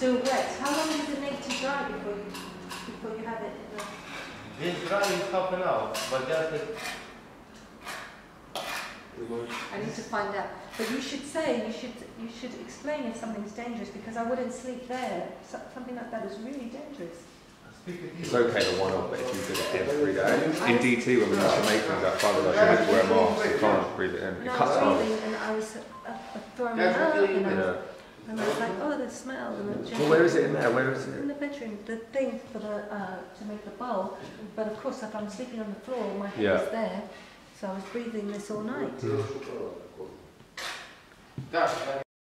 still wet. How long does it need to dry before you have it? This dry is half an hour, but just I need to find out. But you should say, you should explain if something's dangerous, because I wouldn't sleep there. Something like that is really dangerous. It's okay to one-off, but if you did it every day. In DT, when we used to make things like fibre, you had to wear a mask, you can't breathe it in. It No, I cuts was harm. breathing and I was throwing it up, and I was like, oh, the smell. And Well, where is it in there? Where is in it? the bedroom, the thing for the to make the bowl. But of course, if I'm sleeping on the floor, my head is there, so I was breathing this all night.